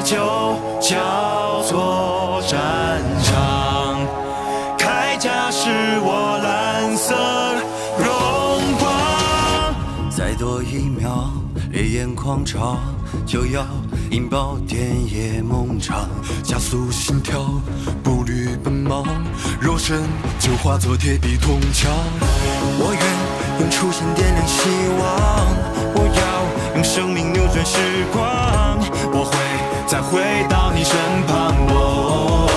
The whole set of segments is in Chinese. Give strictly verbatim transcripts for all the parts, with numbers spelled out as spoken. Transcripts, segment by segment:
就叫做战场。铠甲是我蓝色荣光。再多一秒，烈焰狂潮就要引爆电野梦场，加速心跳，步履奔忙，肉身就化作铁壁铜墙。我愿用初心点亮希望，我要用生命扭转时光，我会再回到你身旁。哦，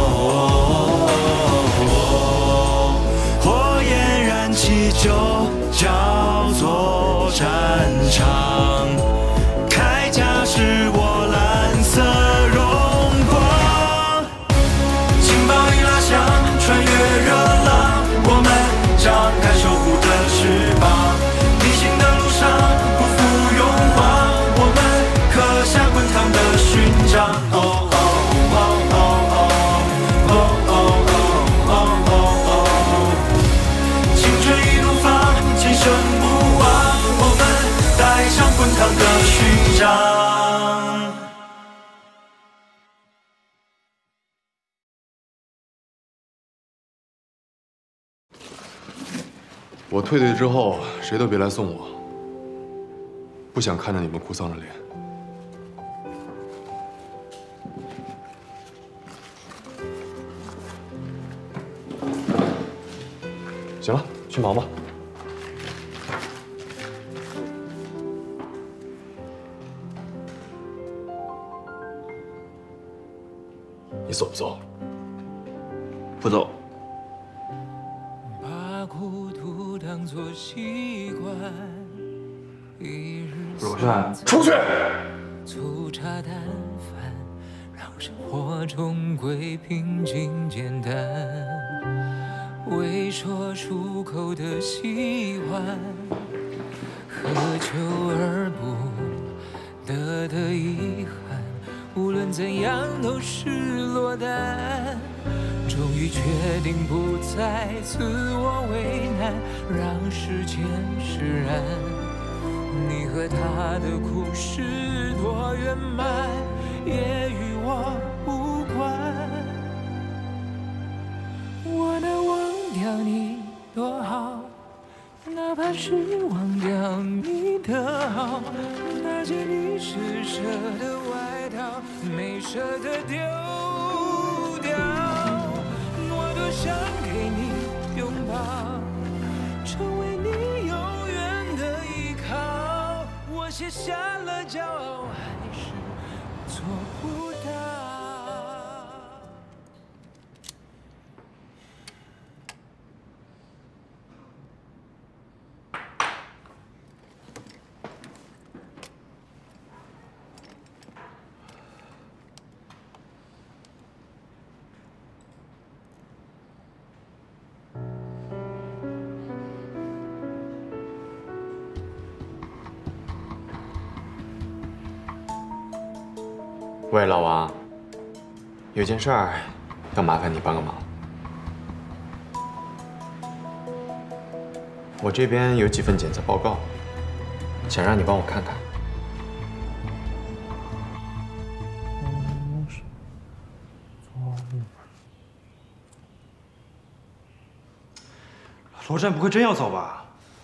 火焰燃起就叫做战场，铠甲是我蓝色荣光。劲爆一拉响，穿越热浪，我们张开守护的翅膀。逆行的路上不负勇往，我们刻下滚烫的勋章。哦哦哦哦哦哦哦哦哦，青春一路放，今生不忘，我们带上滚烫的勋章。 我退队之后，谁都别来送我，不想看着你们哭丧着脸。行了，去忙吧。你走不走？ 不走。 当作习惯，一日若善，出去！ 粗茶淡饭，让生活终归平静简单。未说出口的喜欢，渴求而不得的遗憾，无论怎样都是落单。终于决定不再自我为难，让时间释然。你和他的故事多圆满，也与我无关。我能忘掉你多好，哪怕是忘掉你的好。那件你施舍的外套，没舍得丢掉。想给你拥抱，成为你永远的依靠。我卸下了骄傲，还是做不到。 喂，老王，有件事儿要麻烦你帮个忙。我这边有几份检测报告，想让你帮我看看。 罗战不会真要走吧？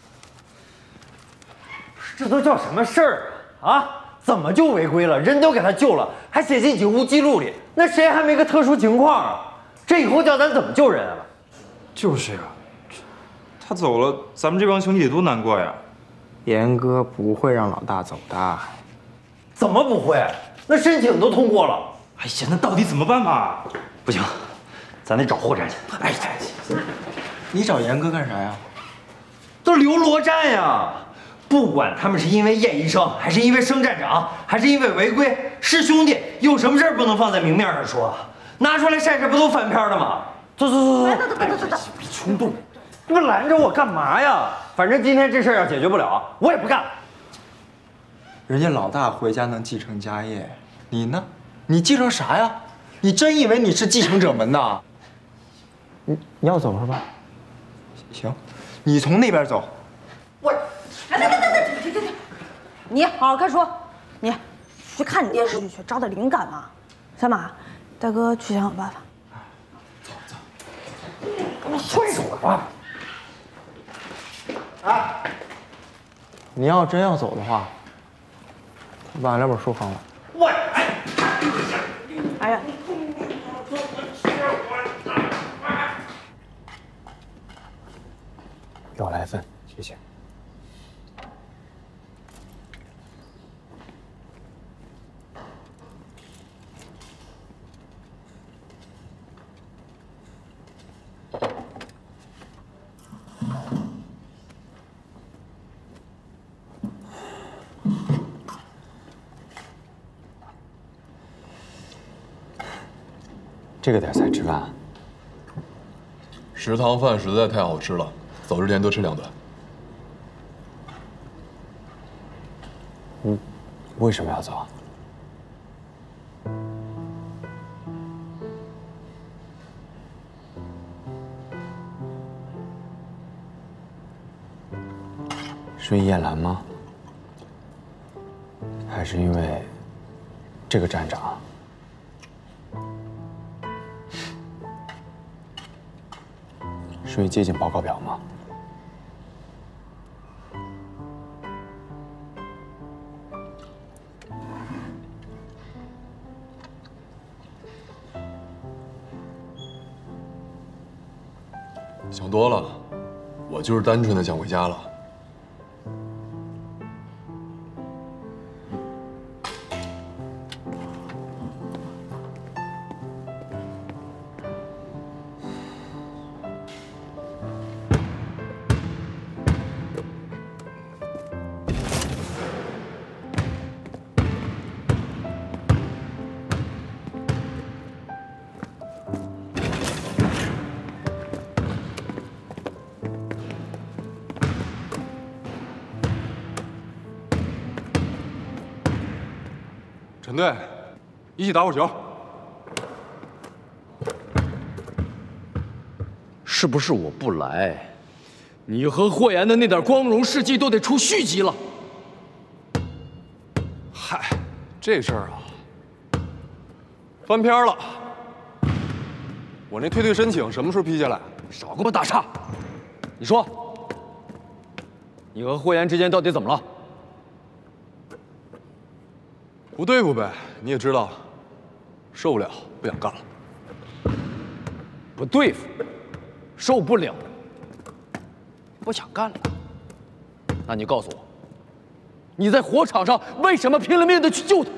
这都叫什么事儿啊？啊？怎么就违规了？人都给他救了，还写进警务记录里，那谁还没个特殊情况啊？这以后叫咱怎么救人啊？ 就是呀，他走了，咱们这帮兄弟得多难过呀！ 严哥不会让老大走的。 怎么不会？那申请都通过了。 哎呀，那到底怎么办嘛？ 不行，咱得找霍战去。哎呀， 你找严哥干啥呀？ 都刘罗战呀！不管他们是因为验医生，还是因为升站长，还是因为违规，师兄弟有什么事儿不能放在明面上说？拿出来晒晒，不都翻篇了吗？走走走走，走走走走，别冲动，你们拦着我干嘛呀？反正今天这事儿要解决不了，我也不干了。 人家老大回家能继承家业，你呢？你继承啥呀？你真以为你是继承者们呐？你你要走是吧？行，你从那边走。 我。哎，等等等等，停停停！你好好看书，你去看电视剧去，找点灵感嘛。小马，大哥去想想办法。 走走，跟我说说吧。哎，你要真要走的话，把两本书还我。 我哎， 哎呀， 给我来一份，谢谢。这个点才吃饭？ 食堂饭实在太好吃了，走之前多吃两顿。 你为什么要走？是因为叶兰吗？还是因为这个站长？是因为接近报告表吗？ 想多了，我就是单纯的想回家了。陈队，一起打会球。 是不是我不来，你和霍言的那点光荣事迹都得出续集了？ 嗨，这事儿啊，翻篇了。我那退队申请什么时候批下来？ 少给我打岔！你说，你和霍言之间到底怎么了？ 不对付呗，你也知道，受不了，不想干了。 不对付，受不了，不想干了。那你告诉我，你在火场上为什么拼了命的去救他？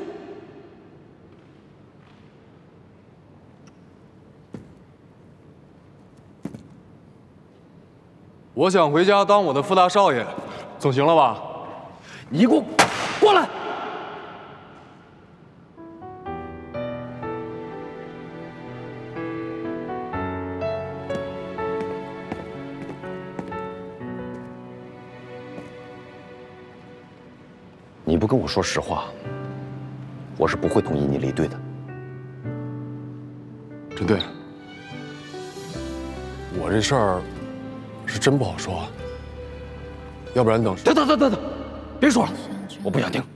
我想回家当我的副大少爷，总行了吧？ 你给我过来！ 你不跟我说实话，我是不会同意你离队的。 陈队，我这事儿是真不好说，要不然等…… 等等等等等，别说了，我不想听。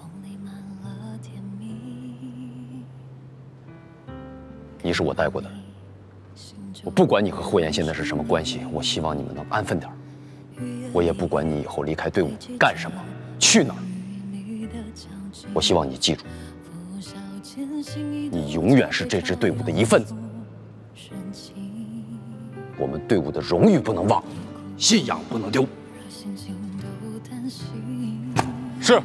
你是我带过的，我不管你和霍言现在是什么关系，我希望你们能安分点。我也不管你以后离开队伍干什么，去哪儿。我希望你记住，你永远是这支队伍的一份子。我们队伍的荣誉不能忘， 信仰不能丢。 是。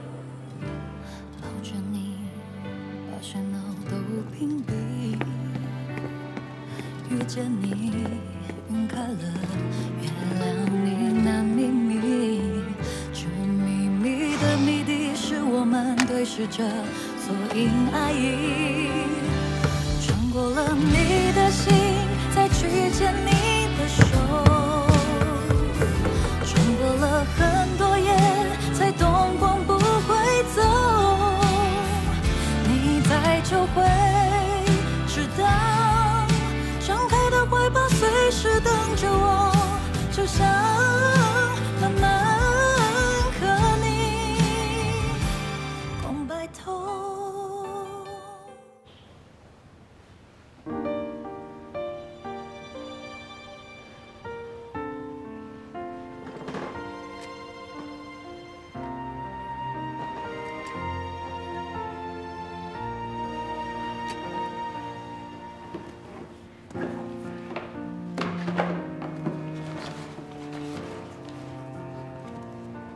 遇见你，晕开了，原谅你那秘密，这秘密的谜底是我们对视着，所以爱意。穿过了你的心，再去牵你的手，穿过了很多夜，才懂光不会走。你在就会知道。张开的怀抱随时等着我，就像慢慢和你空白头。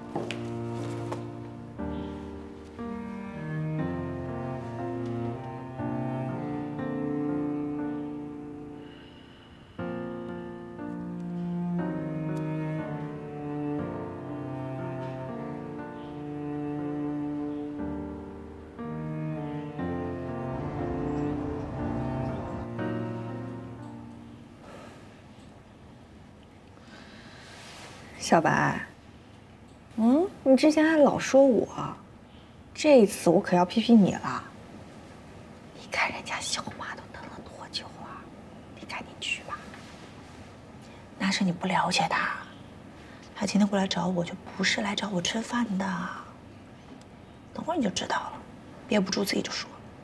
小白，嗯，你之前还老说我，这一次我可要批评你了。你看人家小马都等了多久啊，你赶紧去吧。那是你不了解他，他今天过来找我就不是来找我吃饭的。等会儿你就知道了，憋不住自己就说。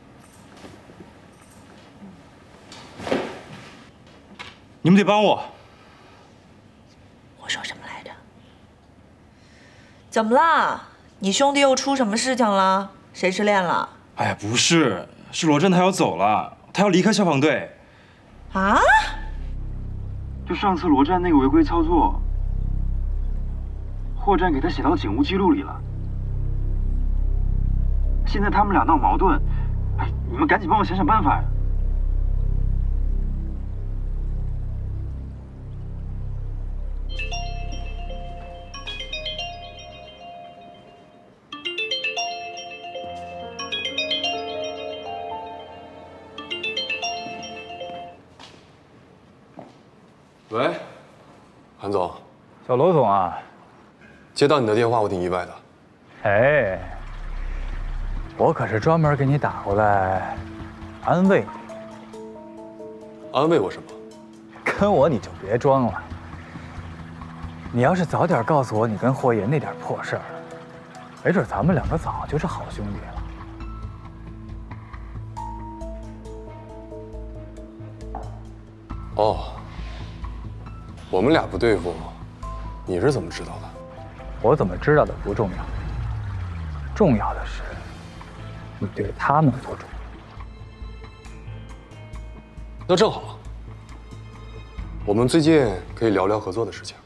你们得帮我。 我说什么来着？ 怎么了？你兄弟又出什么事情了？谁失恋了？ 哎呀，不是，是罗振他要走了，他要离开消防队。 啊？ 就上次罗战那个违规操作，霍战给他写到警务记录里了。现在他们俩闹矛盾，哎，你们赶紧帮我想想办法呀！ 喂，韩总， 小罗总啊， 接到你的电话，我挺意外的。 哎，我可是专门给你打过来安慰你。 安慰我什么？ 跟我你就别装了。你要是早点告诉我你跟霍爷那点破事儿，没准咱们两个早就是好兄弟了。 哦。我们俩不对付，你是怎么知道的？ 我怎么知道的不重要，重要的是你对他们不重要。 那正好，我们最近可以聊聊合作的事情。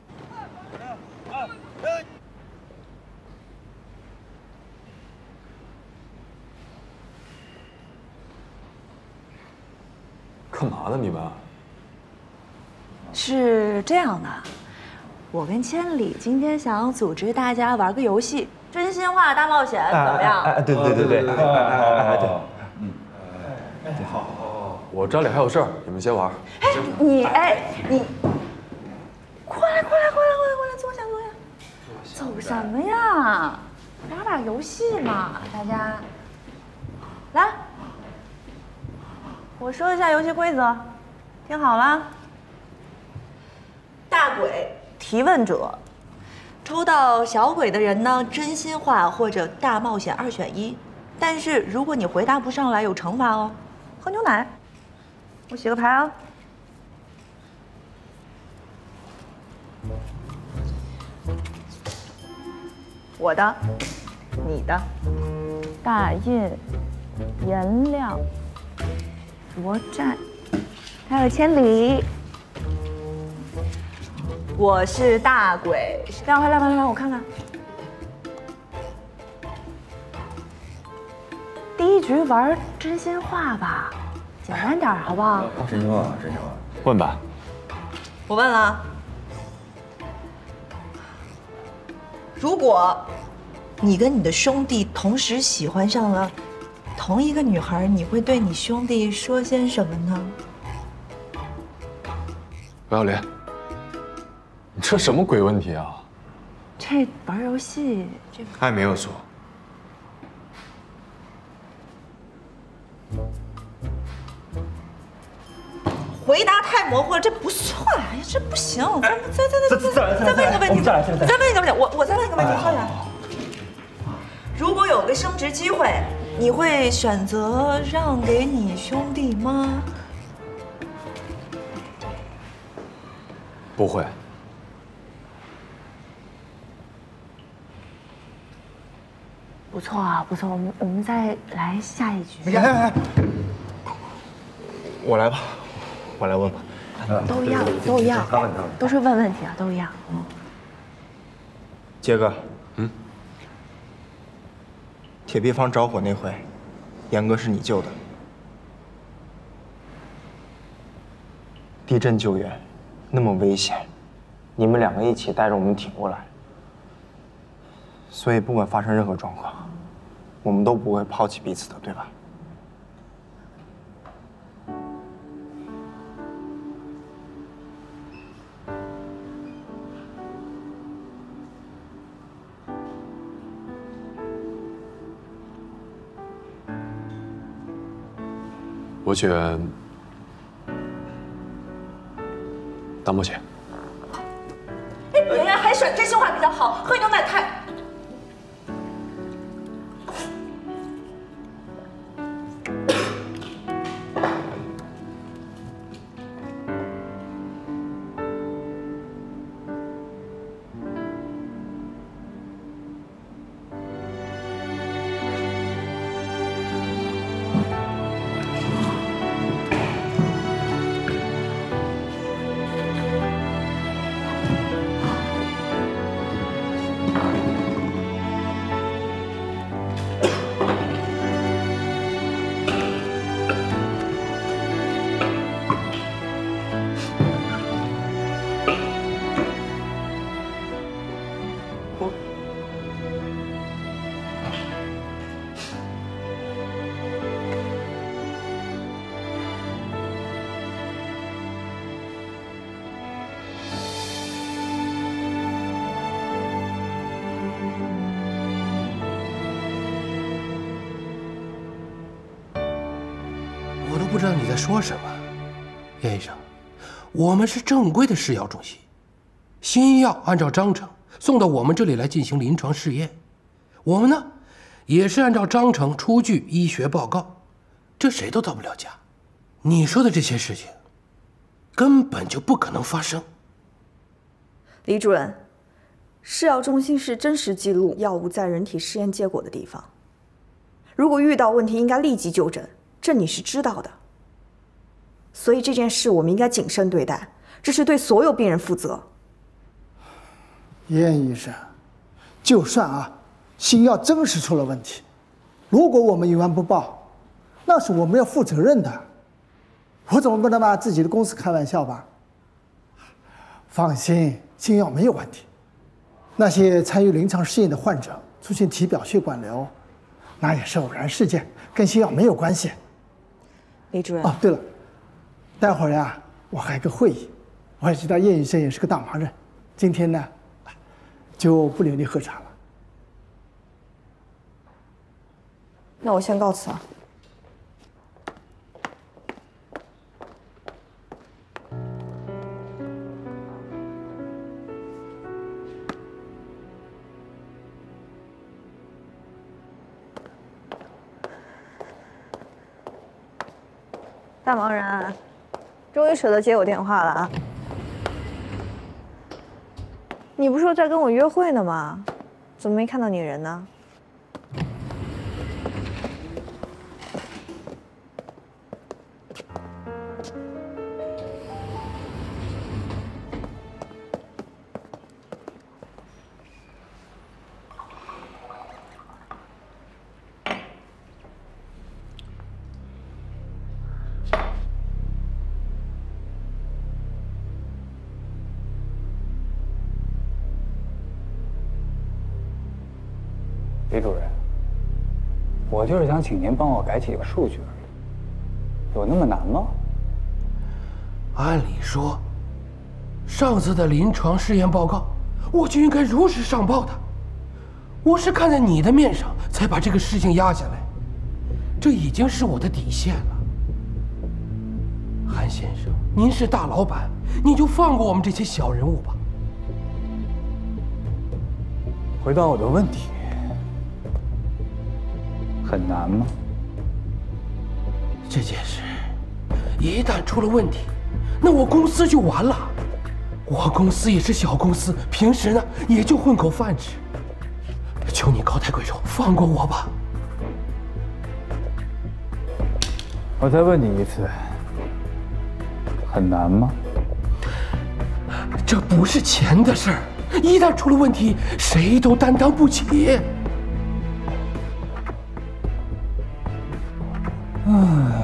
干嘛呢，你们？ 是这样的，我跟千里今天想组织大家玩个游戏，真心话大冒险，怎么样？ 哎，对对对对，哎哎对， 嗯，哎，好，我这里还有事儿，你们先玩。 哎，你哎你，过来过来过来过来过来，坐下坐下。走什么呀？玩把游戏嘛，大家。来，我说一下游戏规则，听好了。大鬼提问者，抽到小鬼的人呢，真心话或者大冒险二选一。但是如果你回答不上来，有惩罚哦，喝牛奶。我洗个牌啊。我的，你的，大印、颜亮、罗战，还有千里。我是大鬼，亮快亮快亮，我看看。第一局玩真心话吧，简单点好不好？ 真心话，真心话。 问吧。 我问了，如果你跟你的兄弟同时喜欢上了同一个女孩，你会对你兄弟说些什么呢？ 白小莲。你这什么鬼问题啊？ 这玩游戏，这他也没有说。 回答太模糊了，这不算。哎呀，这不行！再再再再再再问一个问题，再问一个问题，我我再问一个问题，快点。如果有个升职机会，你会选择让给你兄弟吗？ 不会。 不错啊，不错，我们我们再来下一局。 哎哎哎，我来吧，我来问吧。 都一样，都一样，都是问问题啊，都一样。 杰哥，嗯，铁皮房着火那回，严哥是你救的。地震救援，那么危险，你们两个一起带着我们挺过来。所以不管发生任何状况，我们都不会抛弃彼此的，对吧？ 我选大漠姐。 哎，圆圆海选真心话比较好，喝牛奶太…… 我都不知道你在说什么，叶医生。我们是正规的试药中心，新药按照章程送到我们这里来进行临床试验。我们呢，也是按照章程出具医学报告，这谁都造不了假。你说的这些事情，根本就不可能发生。 李主任，试药中心是真实记录药物在人体试验结果的地方。如果遇到问题，应该立即纠正。 这你是知道的，所以这件事我们应该谨慎对待，这是对所有病人负责。 燕医生，就算啊，新药真是出了问题，如果我们有完不报，那是我们要负责任的。我总不能把自己的公司开玩笑吧？放心，新药没有问题。那些参与临床试验的患者出现体表血管瘤，那也是偶然事件，跟新药没有关系。 李主任。 哦，对了，待会儿呀，我还有个会议，我也知道叶医生也是个大忙人，今天呢，就不留你喝茶了。 那我先告辞啊。大忙人，终于舍得接我电话了啊！你不是说在跟我约会呢吗？怎么没看到你人呢？ 李主任，我就是想请您帮我改几个数据而已，有那么难吗？ 按理说，上次的临床试验报告，我就应该如实上报的。我是看在你的面上，才把这个事情压下来，这已经是我的底线了。韩先生，您是大老板，你就放过我们这些小人物吧。 回答我的问题。 很难吗？ 这件事一旦出了问题，那我公司就完了。我公司也是小公司，平时呢也就混口饭吃。求你高抬贵手，放过我吧。 我再问你一次，很难吗？ 这不是钱的事儿， 一旦出了问题，谁都担当不起。 唉。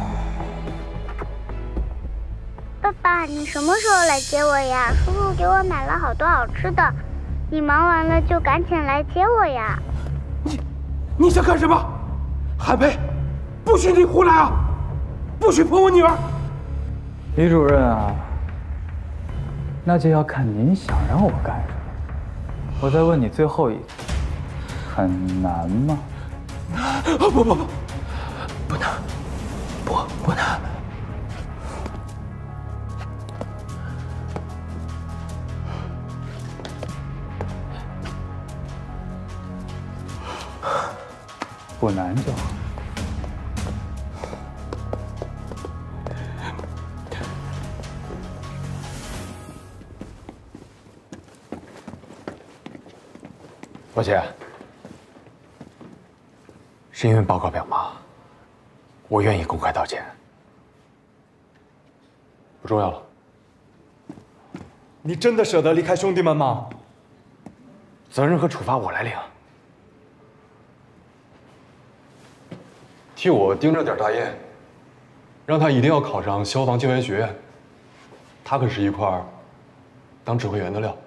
爸爸，你什么时候来接我呀？叔叔给我买了好多好吃的，你忙完了就赶紧来接我呀。 你，你想干什么？韩培，不许你胡来啊！不许碰我女儿！ 李主任啊，那就要看您想让我干什么。我再问你最后一次，很难吗？ 啊不不不，不难，不不难。 不难就好。 罗姐，是因为报告表吗？我愿意公开道歉。 不重要了。 你真的舍得离开兄弟们吗？ 责任和处罚我来领。 替我盯着点大雁，让他一定要考上消防救援学院。他可是一块当指挥员的料。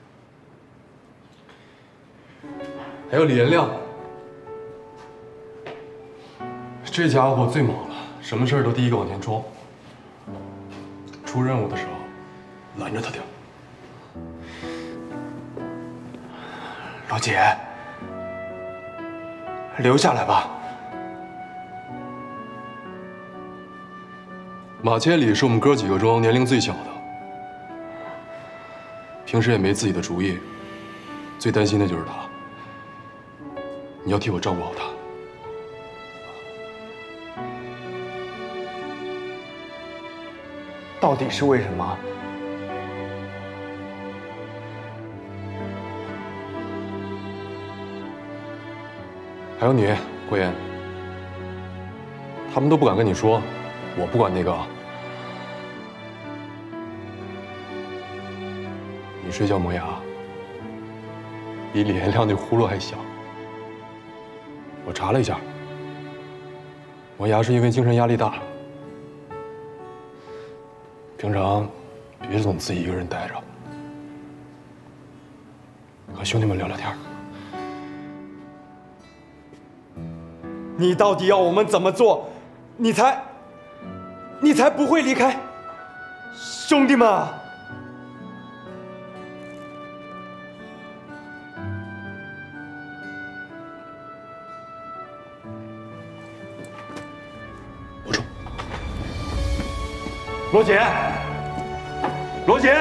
还有李延亮，这家伙最猛了，什么事儿都第一个往前冲。出任务的时候，拦着他点。 罗姐，留下来吧。 马千里是我们哥几个中年龄最小的，平时也没自己的主意，最担心的就是他。你要替我照顾好他。 到底是为什么？ 还有你，郭岩，他们都不敢跟你说。 我不管那个，你睡觉磨牙，比李延亮那呼噜还响。我查了一下，磨牙是因为精神压力大。平常别总自己一个人待着，和兄弟们聊聊天。 你到底要我们怎么做，你才？ 你才不会离开，兄弟们！ 不中。 罗姐，罗姐，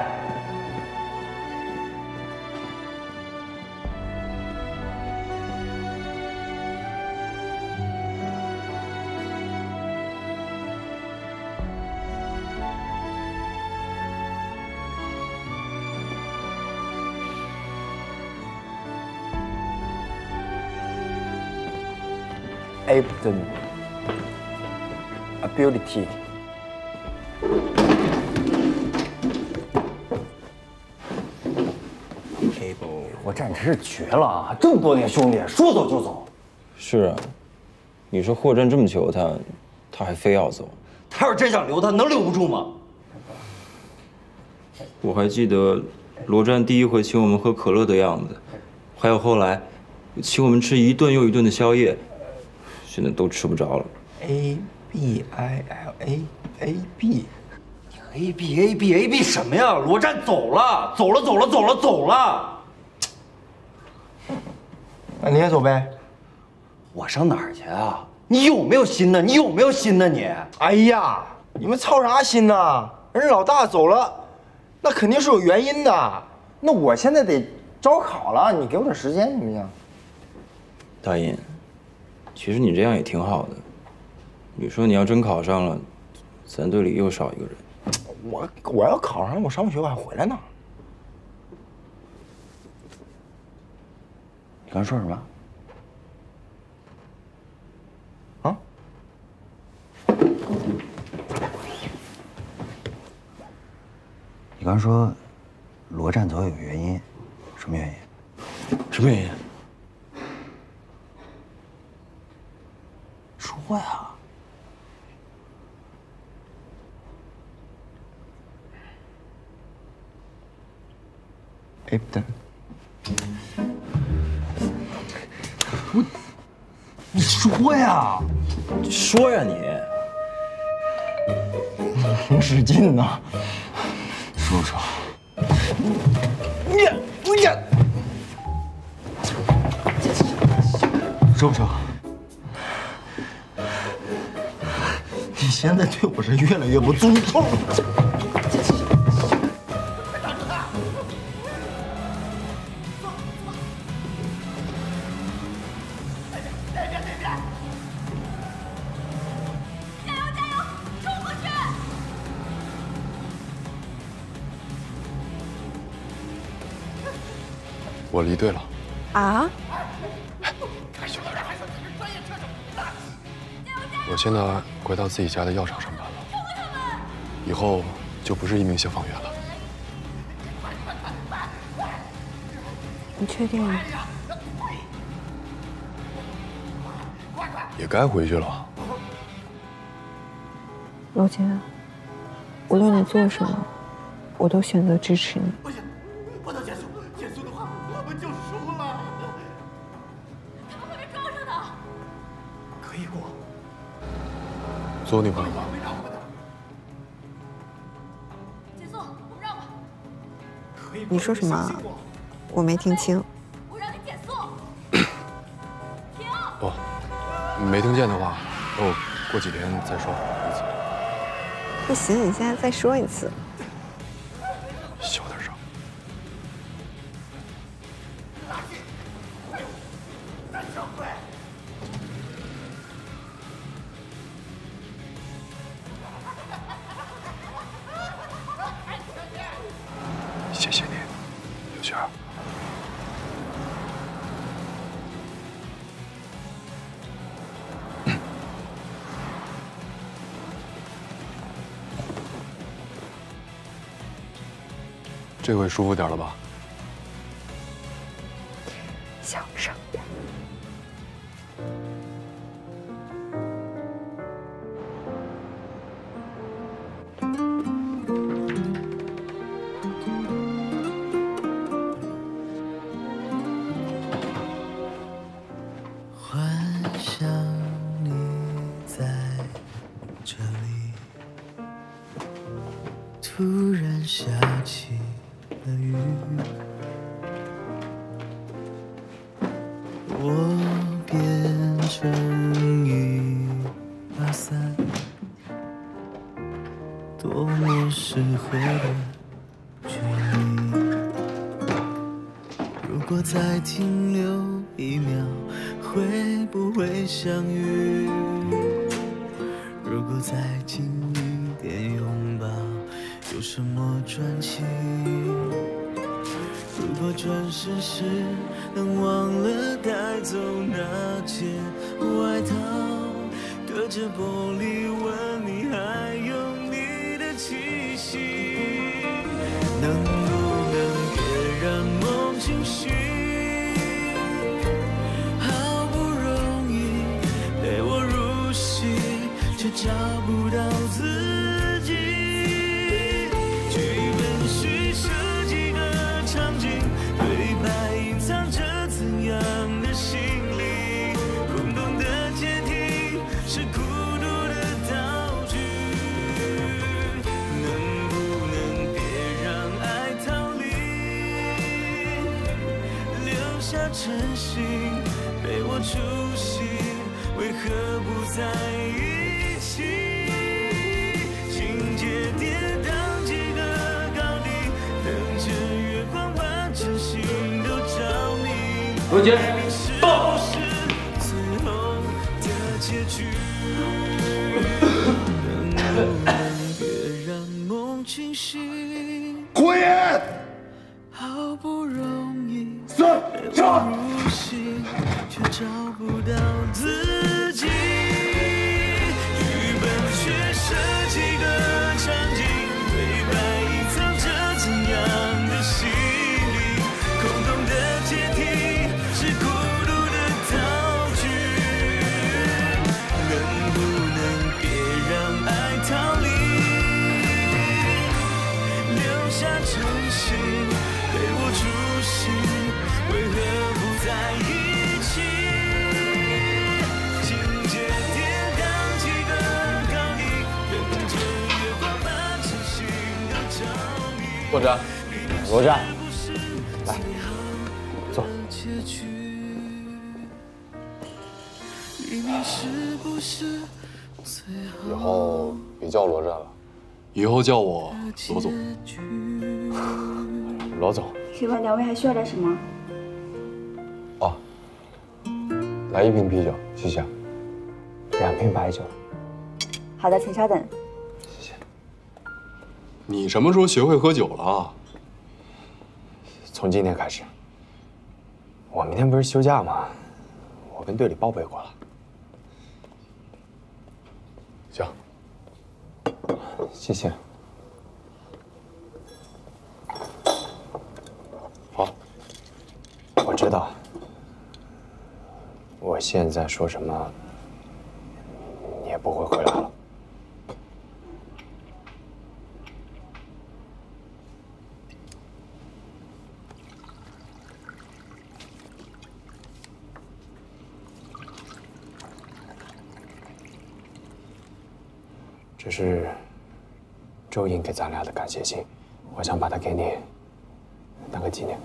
Abdon ability。 我简直是绝了！这么多年兄弟，说走就走。 是啊，你说霍震这么求他，他还非要走。 他要是真想留他，能留不住吗？ 我还记得罗战第一回请我们喝可乐的样子，还有后来请我们吃一顿又一顿的宵夜。 现在都吃不着了。 A B I L A A B， A B A B A B 什么呀？罗战走了，走了，走了，走了，走了。 那你也走呗。 我上哪儿去啊？你有没有心呢？你有没有心呢？你？ 哎呀，你们操啥心呐？人老大走了，那肯定是有原因的。那我现在得招考了，你给我点时间行不行？ 大印。 其实你这样也挺好的。你说你要真考上了，咱队里又少一个人。 我我要考上，我上学我还回来呢。 你刚说什么？ 啊？ 你刚说罗战走有原因， 什么原因？说呀！哎，等， 我，你说呀！ 说呀你！挺使劲呢。 说不说？ 你你说不说？ 你现在对我是越来越不尊重了。 我离队了。 啊？ 我现在回到自己家的药厂上班了，以后就不是一名消防员了。 你确定吗？ 也该回去了。 罗杰，无论你做什么，我都选择支持你。 不能结束，结束的话我们就输了。他们会被抓着的。可以过。 做我女朋友吧。 结束，我们让吧。 你说什么？我没听清。 我让你减速。 哦，没听见的话，那我过几天再说一次。 不行，你现在再说一次。 小点声。谢谢你，刘璇。这回舒服点了吧？ 小声点。 幻想你在这里，突然下起了雨，我变成一把伞，多么适合的距离。如果再停留一秒，会不会相遇？如果再近一点拥抱，有什么传奇？如果转身时能忘了带走那件外套，隔着玻璃问你还有你的气息，能不能别让梦清醒？好不容易陪我入戏，却找不到自己。剧本需设计的场景，对白隐藏着怎样的心理？空洞的阶梯是孤独的道具。能不能别让爱逃离，留下真心陪我出戏？为何不在一起？情节跌宕几个高低，等着月光把真心都着迷。 罗杰， 到！最后的结局，能不能别让梦清醒？ 胡言！ 好不容易三杀入戏，却找不到自己。剧本却设计的场景，对白隐藏着怎样的心理？空洞的阶梯罗占， 罗占，来，坐。 以后别叫罗占了，以后叫我罗总。 罗总， 请问两位还需要点什么？ 哦，来一瓶啤酒，谢谢。 两瓶白酒。 好的，请稍等。 你什么时候学会喝酒了？ 从今天开始。我明天不是休假吗？我跟队里报备过了。 行， 谢谢。 好， 我知道。我现在说什么，你也不会回来了。这是周颖给咱俩的感谢信，我想把它给你，当个纪念。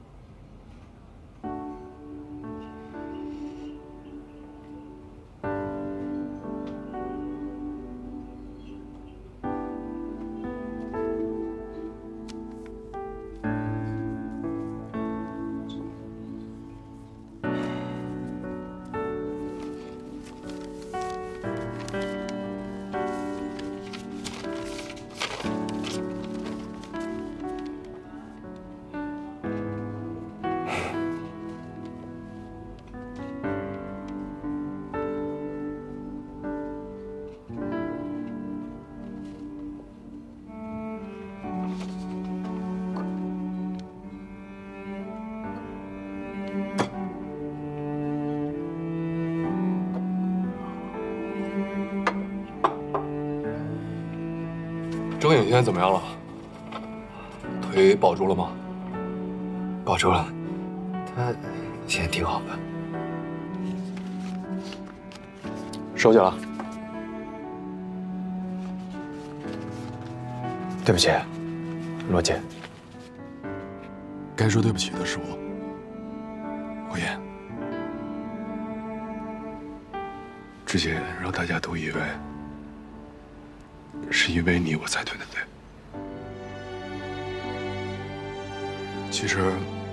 周颖现在怎么样了？腿保住了吗？ 保住了，他现在挺好的。 收起了。 对不起，罗姐。 该说对不起的是我，火焰。之前让大家都以为是因为你我才退的队，其实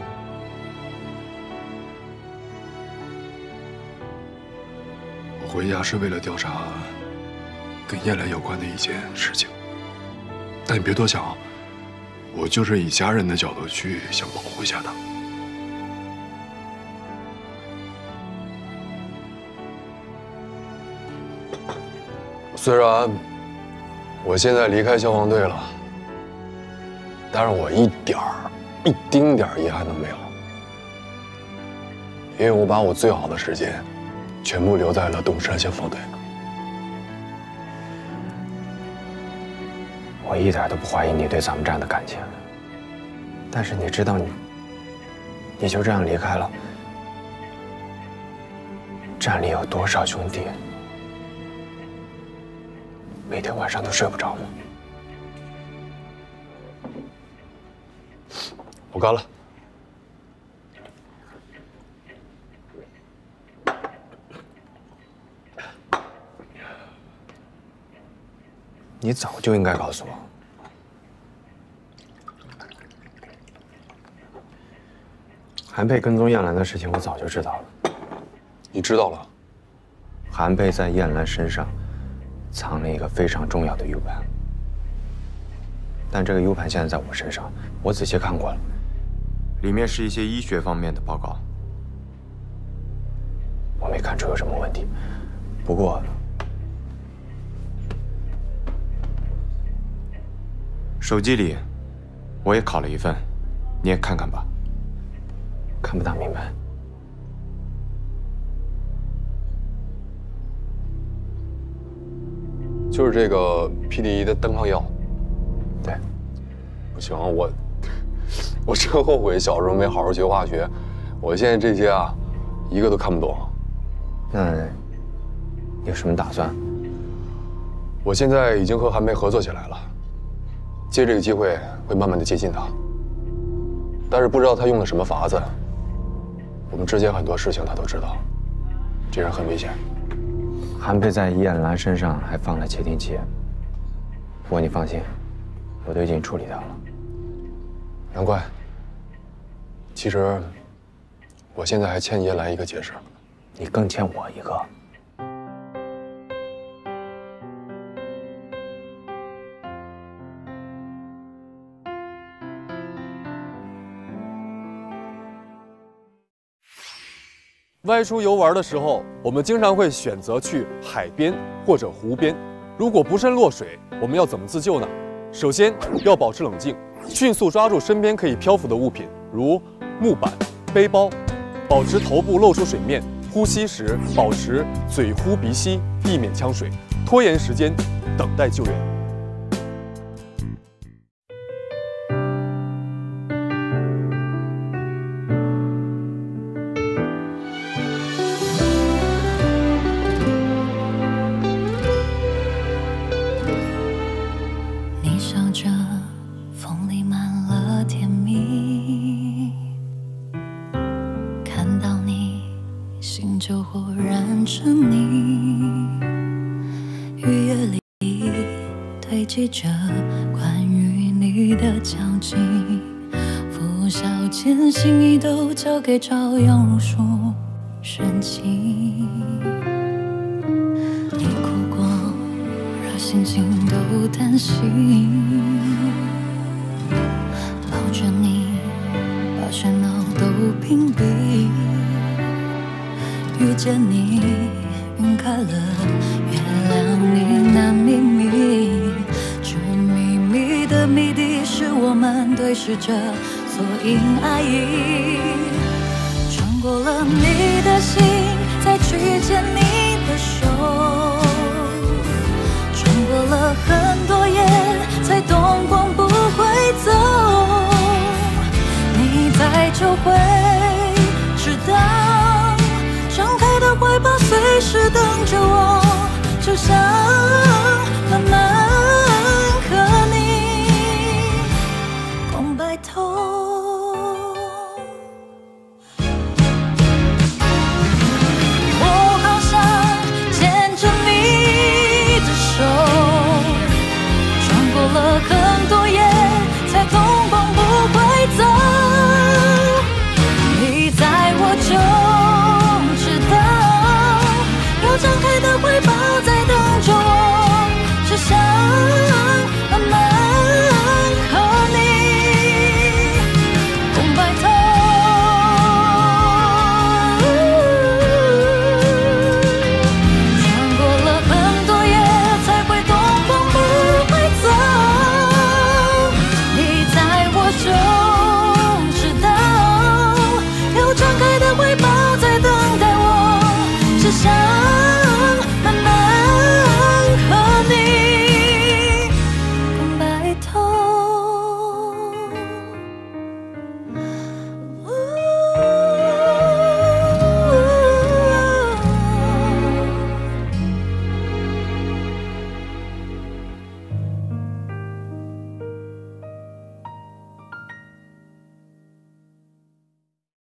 我回家是为了调查跟燕兰有关的一件事情。但你别多想，我就是以家人的角度去想保护一下她。虽然我现在离开消防队了，但是我一点儿、一丁点儿遗憾都没有，因为我把我最好的时间全部留在了东山消防队。 我一点都不怀疑你对咱们站的感情，但是你知道你，你就这样离开了，站里有多少兄弟每天晚上都睡不着吗？ 我干了。 你早就应该告诉我。韩佩跟踪燕兰的事情，我早就知道了。 你知道了？ 韩佩在燕兰身上藏了一个非常重要的 U 盘，但这个 U 盘现在在我身上，我仔细看过了，里面是一些医学方面的报告，我没看出有什么问题。不过，手机里我也拷了一份，你也看看吧。看不大明白。 就是这个 P D E 的登抗药。 对。 不行，我我真后悔小时候没好好学化学，我现在这些啊，一个都看不懂。 那你有什么打算？ 我现在已经和韩梅合作起来了， 借这个机会会慢慢的接近他，但是不知道他用的什么法子。我们之间很多事情他都知道，这人很危险。 韩佩在叶兰身上还放了窃听器，不过你放心，我都已经处理掉了。 难怪。其实，我现在还欠叶兰一个解释。 你更欠我一个。 外出游玩的时候，我们经常会选择去海边或者湖边。如果不慎落水，我们要怎么自救呢？首先要保持冷静，迅速抓住身边可以漂浮的物品，如木板、背包，保持头部露出水面。呼吸时保持嘴呼鼻吸，避免呛水。拖延时间，等待救援。 记着关于你的交集，拂晓前心意都交给朝阳如数深情。你哭过，让心情都担心，抱着你，把喧闹都屏蔽。遇见你，云开了，月亮呢喃秘密。 的谜底是我们对视着，所以爱意穿过了你的心，再去牵你的手，穿过了很多夜，才懂光不会走。你在就会知道，张开的怀抱随时等着我，就像慢慢。